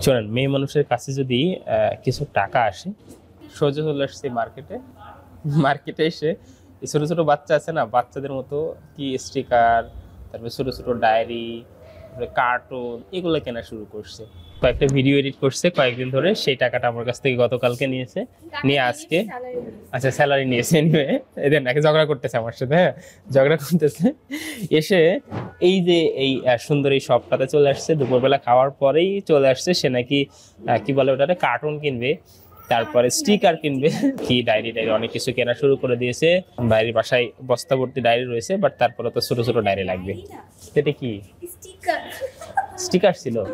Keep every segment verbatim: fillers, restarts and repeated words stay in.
শোনেন, মেয়ে মানুষের কাছে যদি কিছু টাকা আসে, সোজা চলে আসছে মার্কেটে। মার্কেটে এসে ছোট ছোট বাচ্চা আছে না, বাচ্চাদের মতো কি স্টিকার, তারপরে ছোট ছোট ডায়েরি, কার্টুন, এগুলো কেনা শুরু করছে। কয়েকটা ভিডিও এডিট করছে কয়েকদিন ধরে, সেই টাকাটা আমার কাছ থেকে গতকালকে নিয়েছে, নিয়ে আজকে আচ্ছা স্যালারি নিয়েছে নিয়ে এদের নাকি ঝগড়া করতেছে আমার সাথে। হ্যাঁ, ঝগড়া করতেছে এসে এই যে এই সুন্দর এই শপটাতে চলে আসছে। দুপুরবেলা খাওয়ার পরেই চলে আসছে সে, নাকি কি বলে ওটাতে কার্টুন কিনবে, তারপরে স্টিকার কিনবে, কি ডায়েরি ডায়েরি অনেক কিছু কেনা শুরু করে দিয়েছে। বাড়ির বাসায় বস্তা ভর্তি ডায়েরি রয়েছে, বাট তারপরে তো ছোট ছোট ডায়েরি লাগবে। এটা কি স্টিকার ছিল?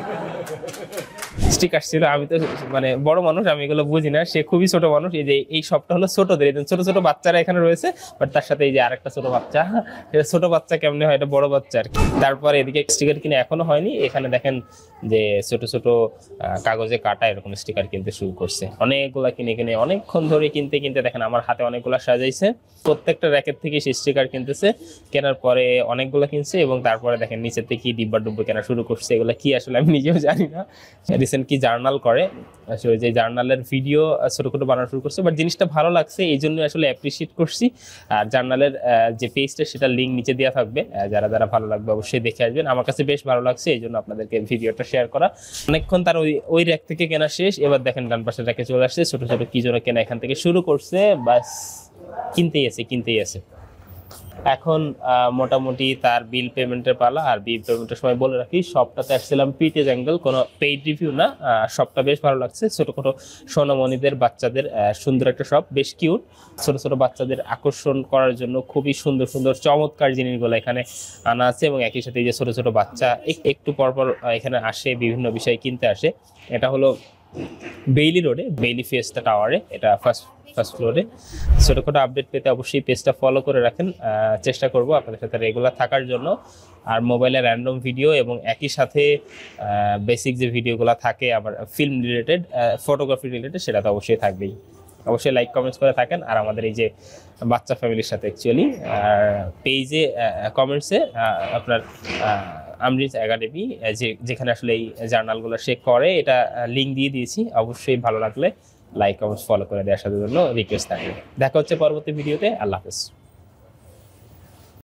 স্টিকার ছিল। আমি তো মানে বড় মানুষ, আমি এগুলো বুঝি না, সে খুবই ছোট মানুষ। এই যে এই সবটা হলো ছোটদের, ছোট ছোট বাচ্চারা এখানে রয়েছে, বাট তার সাথে এই যে আরেকটা ছোট বাচ্চা, এটা ছোট বাচ্চা কেমনে হয়, এটা বড় বাচ্চা আর কি। তারপরে এদিকে স্টিকার কিনে এখনো হয়নি, এখানে দেখেন যে ছোট ছোট কাগজে কাটা এরকম স্টিকার কিনতে শুরু করছে। অনেকগুলা কিনে কিনে অনেকক্ষণ ধরে কিনতে কিনতে দেখেন আমার হাতে অনেকগুলা সাজাইছে। প্রত্যেকটা র্যাকেট থেকে সে স্টিকার কিনতেছে, কেনার পরে অনেকগুলো কিনছে এবং তারপরে দেখেন নিচের থেকে ডিব্বা ডুব্বা কেনা শুরু করছে। এগুলো কি আসলে আমি নিজেও জানি না। রিসেন্ট কি জার্নাল করে, আসলে যে জার্নালের ভিডিও ছোট ছোট বানানো শুরু করছে, বাট জিনিসটা ভালো লাগছে এই জন্য আসলে অ্যাপ্রিসিয়েট করছি। আর জার্নালের যে পেজটা সেটার লিঙ্ক নিচে দেওয়া থাকবে, যারা যারা ভালো লাগবে অবশ্যই দেখে আসবেন। আমার কাছে বেশ ভালো লাগছে, এই জন্য আপনাদেরকে ভিডিওটা শেয়ার করা। অনেকক্ষণ তার ওই ওই র্যাক থেকে কেনা শেষ, এবার দেখেন ডান পাশের র্যাকে চলে আসছে, ছোট ছোট কি যেন কেনা এখান থেকে শুরু করছে। বাস কিনতেই আছে কিনতেই আছে। এখন মোটামুটি তার বিল পেমেন্টের পালা। আর বিল পেমেন্টের সময় বলে রাখি, শপটাতে আসছিলাম পিটেজ অ্যাঙ্গেল, কোনো পেইড রিভিউ না। শপটা বেশ ভালো লাগছে, ছোট ছোট সোনামণিদের বাচ্চাদের সুন্দর একটা শপ, বেশ কিউট। ছোট ছোট বাচ্চাদের আকর্ষণ করার জন্য খুবই সুন্দর সুন্দর চমৎকার জিনিসগুলো এখানে আনা আছে, এবং একই সাথে যে ছোট ছোট বাচ্চা একটু পরপর এখানে আসে, বিভিন্ন বিষয় কিনতে আসে। এটা হলো বেইলি রোডে, বেইলি ফিয়েস্টা টাওয়ারে, এটা ফার্স্ট ফার্স্ট ফ্লোরে। ছোটখাটো আপডেট পেতে অবশ্যই পেজটা ফলো করে রাখেন। চেষ্টা করব আপনাদের সাথে রেগুলার থাকার জন্য। আর মোবাইলে র্যান্ডম ভিডিও এবং একই সাথে বেসিক যে ভিডিওগুলো থাকে আবার ফিল্ম রিলেটেড, ফটোগ্রাফি রিলেটেড, সেটা তো অবশ্যই থাকবেই। অবশ্যই লাইক কমেন্টস করে থাকেন। আর আমাদের এই যে বাচ্চা ফ্যামিলির সাথে অ্যাকচুয়ালি পেজে কমেন্টসে আপনার আমরিজ একাডেমি, যে যেখানে আসলে এই জার্নালগুলো সে করে, এটা লিঙ্ক দিয়ে দিয়েছি। অবশ্যই ভালো লাগলে লাইক কমেন্টস ফলো করে দেওয়ার সাথে জন্য রিকোয়েস্ট থাকবে। দেখা হচ্ছে পরবর্তী ভিডিওতে। আল্লাহ হাফেজ।